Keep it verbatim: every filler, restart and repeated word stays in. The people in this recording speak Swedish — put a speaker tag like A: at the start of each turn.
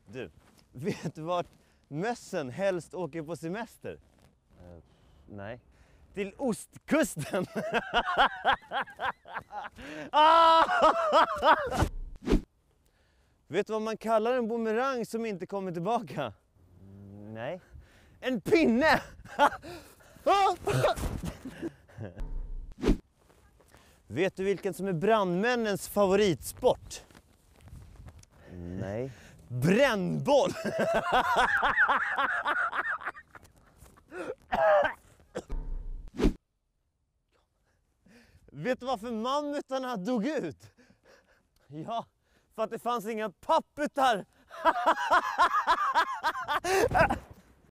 A: Du, vet du vart mössen helst åker på semester? Uh, nej. Till ostkusten! ah! Vet du vad man kallar en boomerang som inte kommer tillbaka? Mm, nej. En pinne! Vet du vilken som är brandmännens favoritsport? Nej. Brännboll! Vet du varför mammutarna dog ut? Ja, för att det fanns inga papputar!